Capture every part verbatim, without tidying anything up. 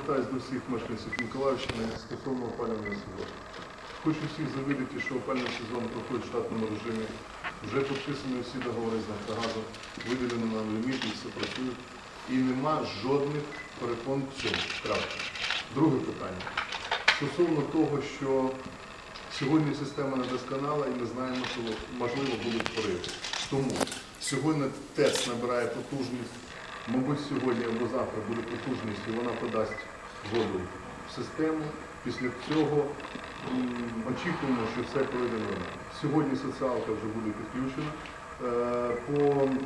звертаюся до всіх мешканців Миколаївщини стосовно опалювального сезону. Хочу всіх завідати, що опалювальний сезон проходить в штатному режимі. Вже підписані всі договори з Нафтогазом, виділено нам ліміт, і все працює. І нема жодних перепон в цьому. Крапка. Друге питання. Стосовно того, що сьогодні система недосконала і ми знаємо, що можливо будуть пориви. Тому сьогодні ТЕЦ набирає потужність, мабуть, сьогодні або завтра буде потужність і вона подасть воду в систему. Після цього очікуємо, що все пройде нормально. Сьогодні соціалка вже буде підключена. По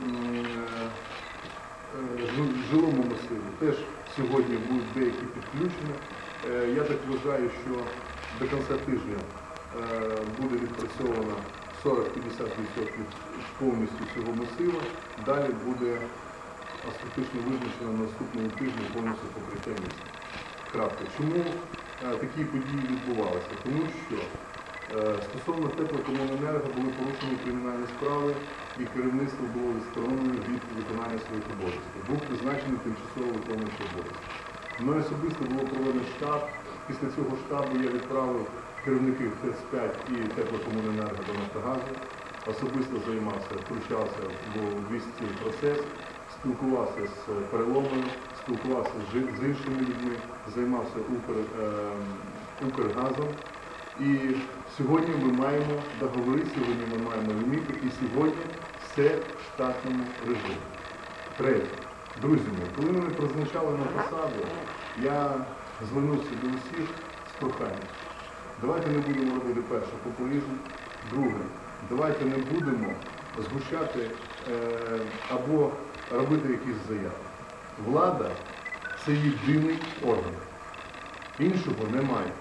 жилому масиву теж сьогодні будуть деякі підключені. Я так вважаю, що до кінця тижня буде відпрацьовано сорок-п'ятдесят відсотків повністю цього масиву. Далі буде остаточно визначено на наступному тижні повністю покриття міста. Крапка. Чому такі події відбувалися? Тому що стосовно теплокомуненерго були порушені кримінальні справи і керівництво було відсторонено від виконання своїх обов'язків. Був призначений тимчасово виконуючий обов'язки. Мною особисто було проведено штаб. Після цього штабу я відправив керівників ТЕЦ п'ять і теплокомуненерго до Нафтогазу. Особисто займався, втручався в весь цей процес, спілкувався з переломами, спілкувався з іншими людьми, займався Укр, е, Укргазом. І сьогодні ми маємо договори, сьогодні ми маємо ліміти, і сьогодні все в штатному режимі. Третє. Друзі мої, коли мене призначали на посаду, я звернувся до усіх з проханням. Давайте не будемо робити перше популізм. Друге, давайте не будемо згущати е, або робити якісь заяви. Влада – це єдиний орган. Іншого немає.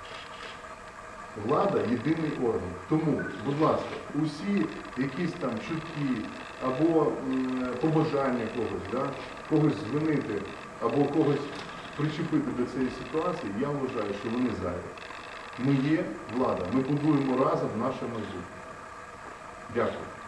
Влада – єдиний орган. Тому, будь ласка, усі якісь там чутки або м, побажання когось, да, когось звинити або когось причепити до цієї ситуації, я вважаю, що вони зайві. Ми є влада, ми будуємо разом наше майбутнє. Дякую.